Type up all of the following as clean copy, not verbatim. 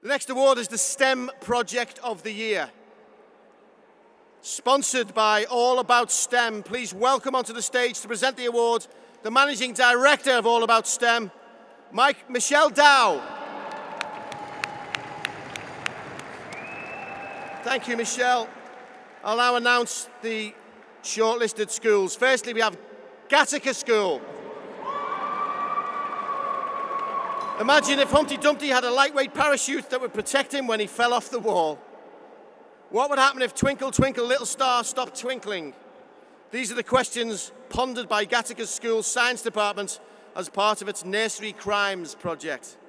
The next award is the STEM Project of the Year. Sponsored by All About STEM, please welcome onto the stage to present the award the Managing Director of All About STEM, Michelle Dow. Thank you, Michelle. I'll now announce the shortlisted schools. Firstly, we have Gattaca School. Imagine if Humpty Dumpty had a lightweight parachute that would protect him when he fell off the wall. What would happen if Twinkle, Twinkle, Little Star stopped twinkling? These are the questions pondered by Gattaca School's Science Department as part of its Nursery Crimes project.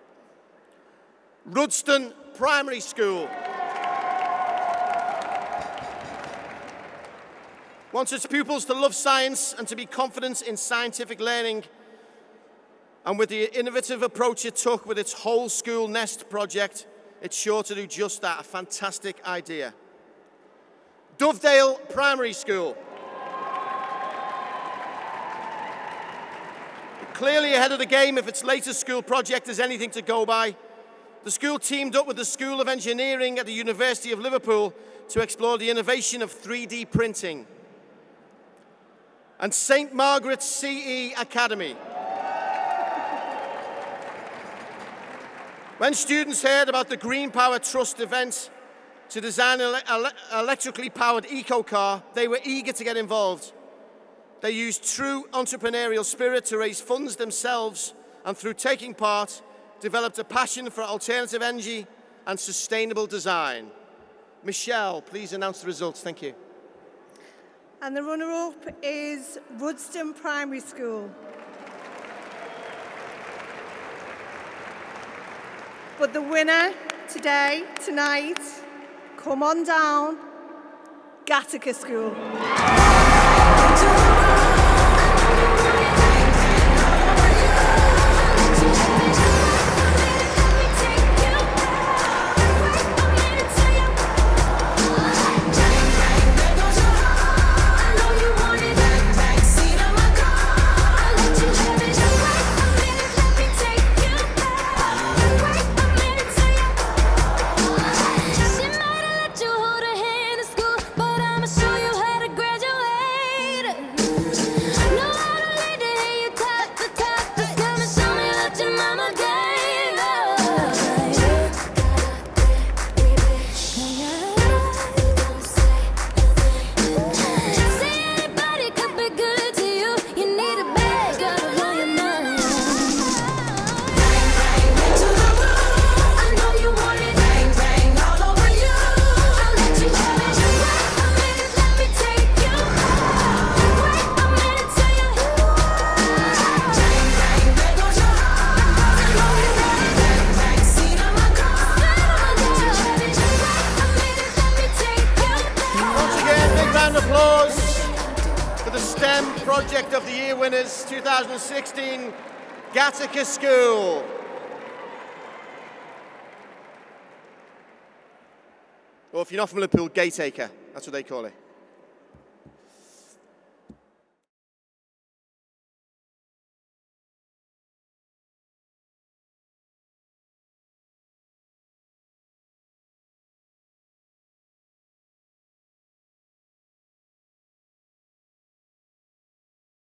Rudston Primary School wants its pupils to love science and to be confident in scientific learning. And with the innovative approach it took with its Whole School Nest project, it's sure to do just that. A fantastic idea. Dovedale Primary School. Clearly ahead of the game if its latest school project is anything to go by. The school teamed up with the School of Engineering at the University of Liverpool to explore the innovation of 3D printing. And St. Margaret's CE Academy. When students heard about the Green Power Trust event to design an electrically powered eco-car, they were eager to get involved. They used true entrepreneurial spirit to raise funds themselves and through taking part, developed a passion for alternative energy and sustainable design. Michelle, please announce the results. Thank you. And the runner-up is Rudston Primary School. But the winner tonight, come on down, Gattaca School. Applause for the STEM Project of the Year winners 2016, Gattaca School. Or if you're not from Liverpool, Gateacre, that's what they call it.